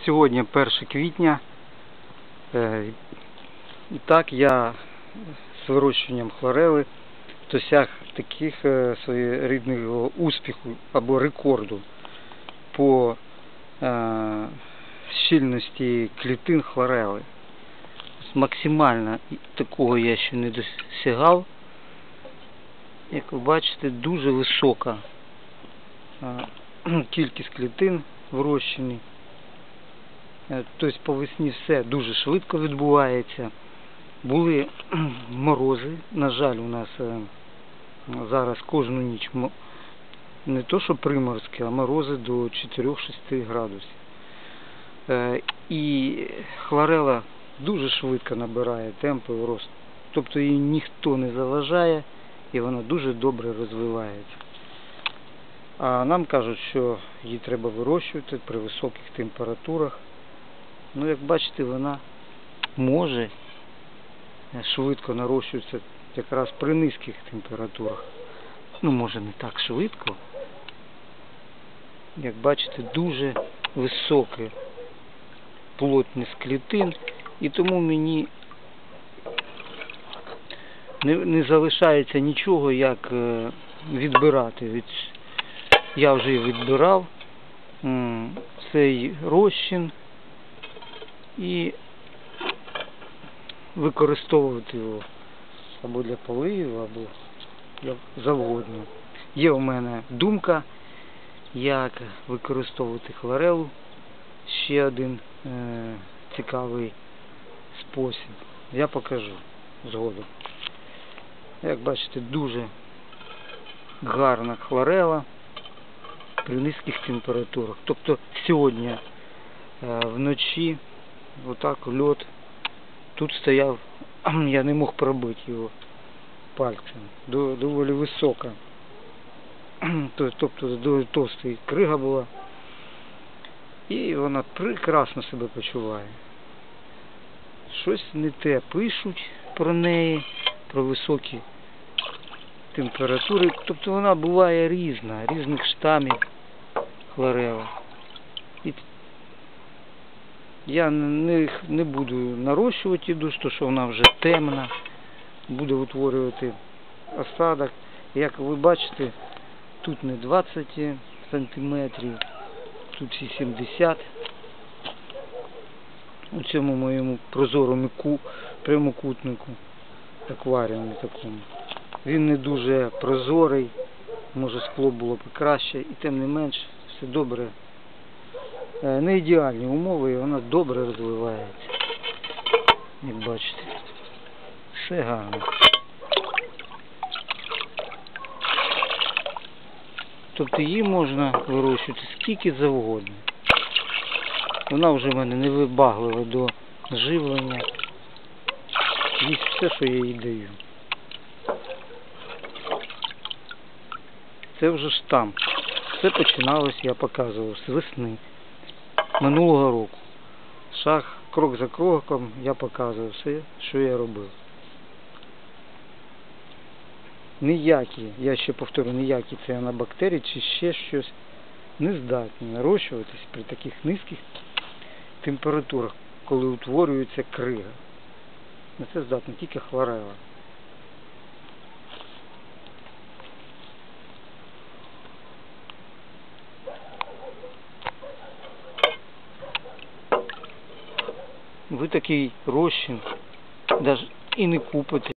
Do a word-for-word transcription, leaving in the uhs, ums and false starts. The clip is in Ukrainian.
Сьогодні перше квітня. І так я з вирощуванням хлорели досяг таких своєрідного успіху або рекорду по е, щільності клітин хлорели. Максимально такого я ще не досягав. Як ви бачите, дуже висока е, кількість клітин вирощені. Тобто по весні все дуже швидко відбувається. Були морози, на жаль, у нас зараз кожну ніч не то що приморозки, а морози до чотирьох-шести градусів. І хлорела дуже швидко набирає темпи росту. Тобто її ніхто не заважає і вона дуже добре розвивається. А нам кажуть, що її треба вирощувати при високих температурах. Ну, як бачите, вона може швидко нарощуватися якраз при низьких температурах. Ну, може не так швидко. Як бачите, дуже висока плотність клітин, і тому мені не, не залишається нічого, як відбирати. Від... Я вже відбирав цей розчин і використовувати його або для поливів, або для завгодно. Є у мене думка, як використовувати хлорелу. Ще один е цікавий спосіб. Я покажу згодом. Як бачите, дуже гарна хлорела при низьких температурах. Тобто сьогодні е вночі отак льот тут стояв, я не мог пробити його пальцем. Доволі висока. Тобто доволі товста крига була. І вона прекрасно себе почуває. Щось не те пишуть про неї, про високі температури. Тобто вона буває різна, різних штамів хлорела. І я не, не буду нарощувати її, тому що вона вже темна, буде утворювати осадок. Як ви бачите, тут не двадцять сантиметрів, тут і сімдесят. У цьому моєму прозорому прямокутнику, акваріумі такому. Він не дуже прозорий, може скло було б краще, і тим не менш все добре. Не ідеальні умови, і вона добре розвивається. Як бачите, все гарно. Тобто її можна вирощувати скільки завгодно. Вона вже в мене не вибаглива до живлення. Їсть все, що я їй даю. Це вже штамп. Це починалось, я показував, з весни минулого року. Шаг, крок за кроком я показував все, що я робив. Ніякі, я ще повторю, ніякі ціанобактерії чи ще щось не здатні нарощуватись при таких низьких температурах, коли утворюється крига. На це здатна тільки хлорела. Ви такий розчин навіть і не купите.